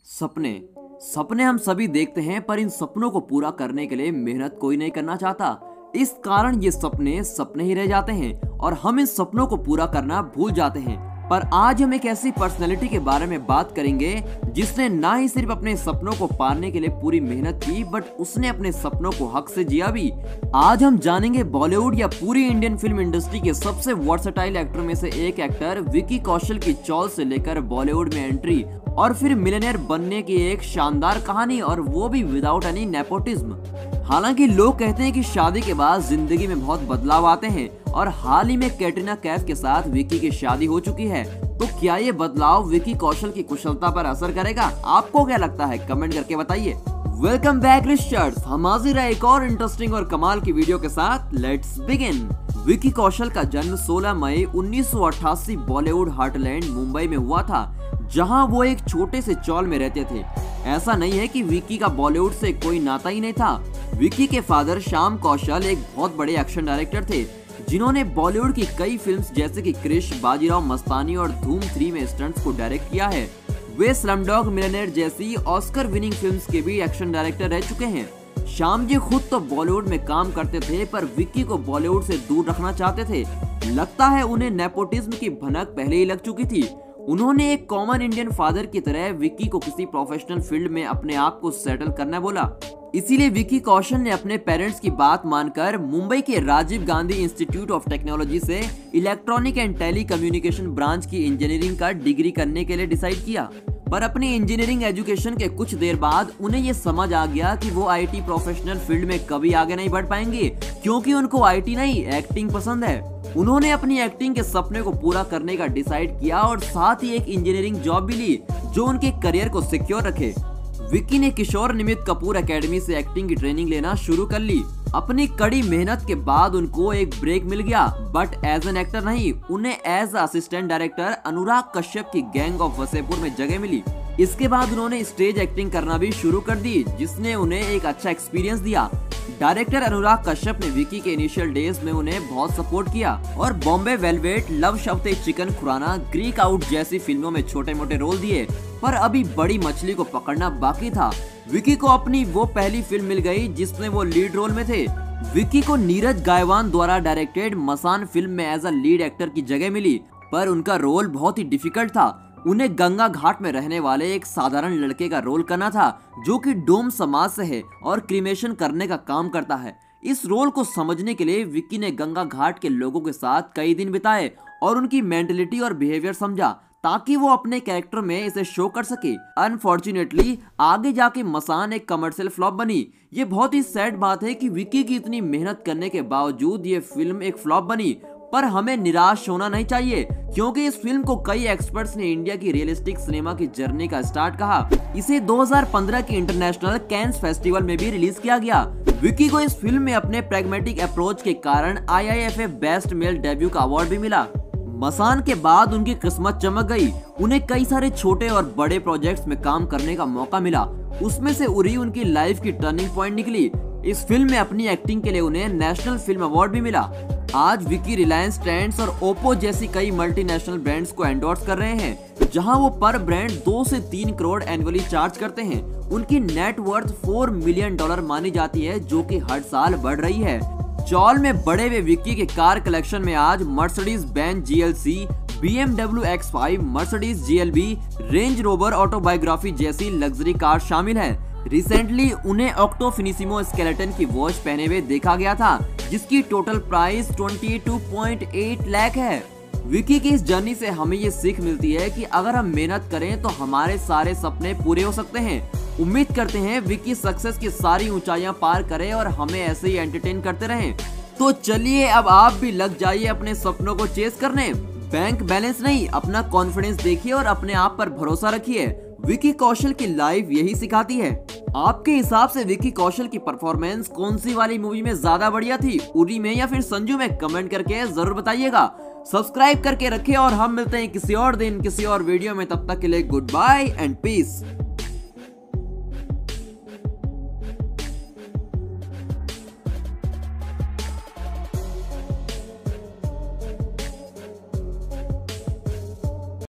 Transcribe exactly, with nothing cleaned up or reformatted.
सपने सपने हम सभी देखते हैं, पर इन सपनों को पूरा करने के लिए मेहनत कोई नहीं करना चाहता। इस कारण ये सपने सपने ही रह जाते हैं और हम इन सपनों को पूरा करना भूल जाते हैं। पर आज हम एक ऐसी पर्सनैलिटी के बारे में बात करेंगे जिसने ना ही सिर्फ अपने सपनों को पाने के लिए पूरी मेहनत की, बट उसने अपने सपनों को हक से जिया भी। आज हम जानेंगे बॉलीवुड या पूरी इंडियन फिल्म इंडस्ट्री के सबसे वर्सेटाइल एक्टर में से एक एक्टर विकी कौशल की चौल से लेकर बॉलीवुड में एंट्री और फिर मिलियनेयर बनने की एक शानदार कहानी, और वो भी विदाउट एनी नेपोटिज्म। हालांकि लोग कहते हैं कि शादी के बाद जिंदगी में बहुत बदलाव आते हैं और हाल ही में कैटरीना कैफ के साथ विकी की शादी हो चुकी है। तो क्या ये बदलाव विकी कौशल की कुशलता पर असर करेगा? आपको क्या लगता है? कमेंट करके बताइए। वेलकम बैक रिचर्ड्स, हम हाजिर है एक और इंटरेस्टिंग और कमाल की वीडियो के साथ। Let's begin. विकी कौशल का जन्म सोलह मई उन्नीस सौ अट्ठासी बॉलीवुड हार्टलैंड मुंबई में हुआ था, जहां वो एक छोटे से चौल में रहते थे। ऐसा नहीं है कि विकी का बॉलीवुड से कोई नाता ही नहीं था। विकी के फादर श्याम कौशल एक बहुत बड़े एक्शन डायरेक्टर थे, जिन्होंने बॉलीवुड की कई फिल्म्स जैसे कि क्रिश, बाजीराव मस्तानी और धूम थ्री में स्टंट्स को डायरेक्ट किया है। वे स्लमडॉग मिलियनेयर जैसी ऑस्कर विनिंग फिल्म्स के भी एक्शन डायरेक्टर रह चुके हैं। श्याम जी खुद तो बॉलीवुड में काम करते थे, पर विक्की को बॉलीवुड से दूर रखना चाहते थे। लगता है उन्हें नेपोटिज्म की भनक पहले ही लग चुकी थी। उन्होंने एक कॉमन इंडियन फादर की तरह विक्की को किसी प्रोफेशनल फील्ड में अपने आप को सेटल करना बोला। इसीलिए विकी कौशल ने अपने पेरेंट्स की बात मानकर मुंबई के Rajiv Gandhi institute of technology से electronic and telecommunication branch की इंजीनियरिंग का डिग्री करने के लिए डिसाइड किया। पर अपनी इंजीनियरिंग एजुकेशन के कुछ देर बाद उन्हें ये समझ आ गया कि वो आईटी प्रोफेशनल फील्ड में कभी आगे नहीं बढ़ पाएंगे, क्योंकि उनको आईटी नहीं एक्टिंग पसंद है। उन्होंने अपनी एक्टिंग के सपने को पूरा करने का डिसाइड किया और साथ ही एक इंजीनियरिंग जॉब भी ली जो उनके करियर को सिक्योर रखे। विक्की ने किशोर निमित कपूर एकेडमी से एक्टिंग की ट्रेनिंग लेना शुरू कर ली। अपनी कड़ी मेहनत के बाद उनको एक ब्रेक मिल गया, बट एज एन एक्टर नहीं, उन्हें as assistant director Anurag Kashyap की गैंग ऑफ वसेपुर में जगह मिली। इसके बाद उन्होंने स्टेज एक्टिंग करना भी शुरू कर दी, जिसने उन्हें एक अच्छा एक्सपीरियंस दिया। डायरेक्टर अनुराग कश्यप ने विकी के इनिशियल डेज में उन्हें बहुत सपोर्ट किया और बॉम्बे वेलवेट, लव शफ्ते चिकन खुराना, ग्रीक आउट जैसी फिल्मों में छोटे मोटे रोल दिए। पर अभी बड़ी मछली को पकड़ना बाकी था। विकी को अपनी वो पहली फिल्म मिल गई जिसमें वो लीड रोल में थे। विकी को नीरज गायवान द्वारा डायरेक्टेड मसान फिल्म में एज अ लीड एक्टर की जगह मिली, पर उनका रोल बहुत ही डिफिकल्ट था। उन्हें गंगा घाट में रहने वाले एक साधारण लड़के का रोल करना था, जो कि डोम समाज से है और क्रीमेशन करने का काम करता है। इस रोल को समझने के लिए विक्की ने गंगा घाट के लोगों के साथ कई दिन बिताए और उनकी मेंटलिटी और बिहेवियर समझा, ताकि वो अपने कैरेक्टर में इसे शो कर सके। अनफॉर्चुनेटली आगे जाके मसान एक कमर्शियल फ्लॉप बनी। ये बहुत ही सैड बात है कि विक्की की इतनी मेहनत करने के बावजूद ये फिल्म एक फ्लॉप बनी। पर हमें निराश होना नहीं चाहिए, क्योंकि इस फिल्म को कई एक्सपर्ट्स ने इंडिया की रियलिस्टिक सिनेमा की जर्नी का स्टार्ट कहा। इसे दो हज़ार पंद्रह के इंटरनेशनल कैन्स फेस्टिवल में भी रिलीज किया गया। विकी को इस फिल्म में अपने प्रैग्मेटिक अप्रोच के कारण I I F A best male debut का अवार्ड भी मिला। मसान के बाद उनकी किस्मत चमक गई। उन्हें कई सारे छोटे और बड़े प्रोजेक्ट्स में काम करने का मौका मिला। उसमें से उरी उनकी लाइफ की टर्निंग पॉइंट निकली। इस फिल्म में अपनी एक्टिंग के लिए उन्हें नेशनल फिल्म अवार्ड भी मिला। आज विकी रिलायंस ट्रेंड्स और ओप्पो जैसी कई मल्टीनेशनल ब्रांड्स को एंडोर्स कर रहे हैं, जहां वो पर ब्रांड दो से तीन करोड़ एनुअली चार्ज करते हैं। उनकी नेट वर्थ चार मिलियन डॉलर मानी जाती है, जो कि हर साल बढ़ रही है। चौल में बड़े हुए विक्की के कार कलेक्शन में आज Mercedes Benz G L C, B M W X five, Mercedes G L B, Range Rover Autobiography जैसी लग्जरी कार शामिल है। रिसेंटली उन्हें ऑक्टो फिनिसिमो स्केलेटन की वॉच पहने हुए देखा गया था, जिसकी टोटल प्राइस बाईस पॉइंट आठ लाख है। विकी की इस जर्नी से हमें ये सीख मिलती है कि अगर हम मेहनत करें तो हमारे सारे सपने पूरे हो सकते हैं। उम्मीद करते हैं विकी सक्सेस की सारी ऊंचाइयां पार करे और हमें ऐसे ही एंटरटेन करते रहें। तो चलिए अब आप भी लग जाइए अपने सपनों को चेस करने। बैंक बैलेंस नहीं, अपना कॉन्फिडेंस देखिए और अपने आप पर भरोसा रखिए। विकी कौशल की लाइफ यही सिखाती है। आपके हिसाब से विकी कौशल की परफॉर्मेंस कौन सी वाली मूवी में ज्यादा बढ़िया थी, उरी में या फिर संजू में? कमेंट करके जरूर बताइएगा। सब्सक्राइब करके रखें और हम मिलते हैं किसी और दिन किसी और वीडियो में। तब तक के लिए गुड बाय एंड पीस।